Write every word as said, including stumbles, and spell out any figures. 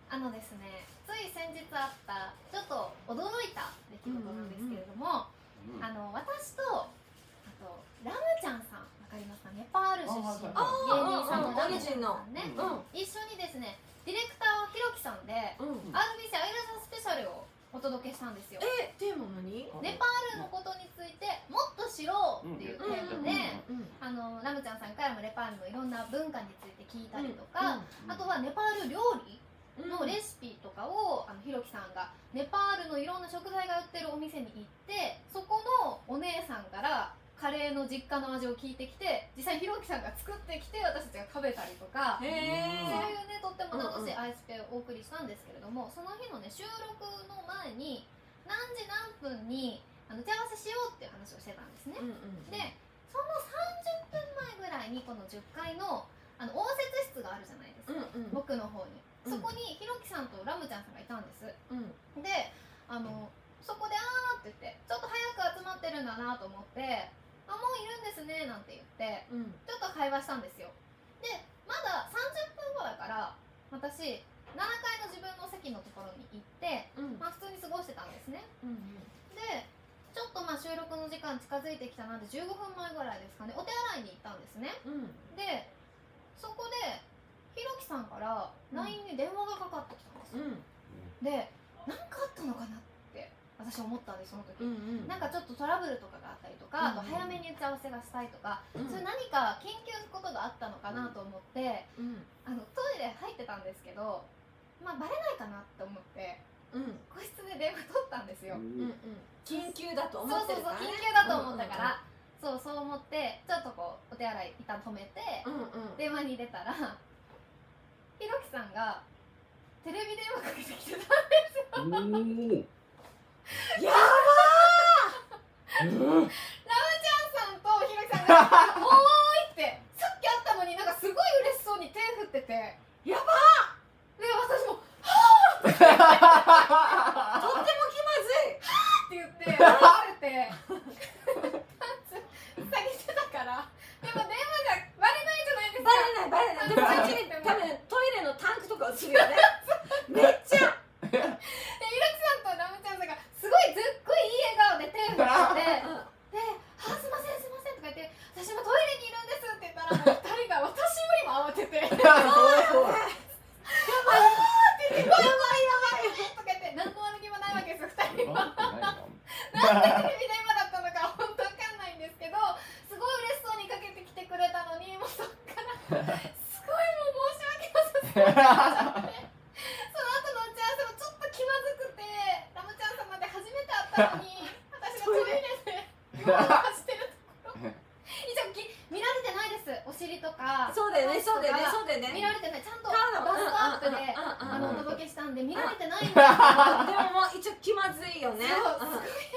あのですね、つい先日あったちょっと驚いた出来事なんですけれども、うんうんうん、あの私とあとラムちゃんさん、わかりますか？ネパール出身の芸人さんのラムちゃんさんね、一緒にですね、ディレクターはひろきさんで、うん、アールビーシー アイラジャスペシャルをお届けしたんですよ。 え、テーマ何？ ネパールのことについてもっと知ろうっていうテーマで、あのラムちゃんさんからもネパールのいろんな文化について聞いたりとか、あとはネパール料理のレシピとかをあのひろきさんがネパールのいろんな食材が売ってるお店に行って、そこのお姉さんからカレーの実家の味を聞いてきて、実際ひろきさんが作ってきて私たちが食べたりとか、そういうね、とっても楽しいアイスペをお送りしたんですけれども、その日のね収録の前に何時何分にあの打ち合わせしようっていう話をしてたんですね。でそのさんじゅっぷんまえぐらいにこのじゅっかいのあの応接室があるじゃないですか、うんうん、僕の方に。そこにひろきさんとラムちゃんさんがいたんです、うん、であのそこで「あー」って言ってちょっと早く集まってるんだなと思って「あ、もういるんですね」なんて言って、うん、ちょっと会話したんですよ。でまださんじゅっぷんごだから私ななかいの自分の席のところに行って、うん、まあ普通に過ごしてたんですね、うんうん、でちょっとまあ収録の時間近づいてきたなんでじゅうごふんまえぐらいですかね、お手洗いに行ったんですね、うん、でそこでひろきさんから ライン に電話がかかってきたんですよ、うん、で何かあったのかなって私思ったんです、その時、うんうん、なんかちょっとトラブルとかがあったりとか、うんうん、あと早めに打ち合わせがしたいとか、うん、そういう何か緊急のことがあったのかなと思って、うん、あのトイレ入ってたんですけど、まあバレないかなって思って、うん、個室で電話取ったんですよ、うんうん、 緊急だと思ってるからね。 そうそうそう、緊急だと思ったから、うんうんうん、そうそう思ってちょっとこうお手洗い一旦止めて、うんうん、電話に出たらひろきさんがテレビ電話かけてきてたんですよ。やばー、うん、ラムちゃんさんとひろきさんが「おーい」ってさっき会ったのになんかすごい嬉しそうに手振ってて「やばー」で私も「はー」ってとっても気まずい「はー」って言って笑われてパンツ下げてたから、でも電話じゃバレないじゃないですか。 バレないバレない。でもあっちに多分トイレのタンクとか映るよね。めっちゃでひろきさんとラムちゃんさんがすごいずっごいいい笑顔で手を振ってで「あ、すいませんすいません」とか言って「私今トイレにいるんです」って言ったらもうふたりが私よりも慌てて「やばいやばいやばいやばい」とか言って何の悪気もないわけですよ、ふたりは。なんでテレビ電話だったのか本当わかんないんですけど、すごい嬉しそうにかけてきてくれたのに、もうそっからすごいもう申し訳なさそうになっちゃって。その後の打ち合わせもちょっと気まずくて、ラムちゃん様で初めて会ったのに私がトイレでごまかしてるところ一応き見られてないです、お尻とか。 そうだよね、そうだよね、そうだよね、 見られてない、ちゃんとバストアップであのお届けしたんで見られてないんですけど、 でももう一応気まずいよね。 そう、すごい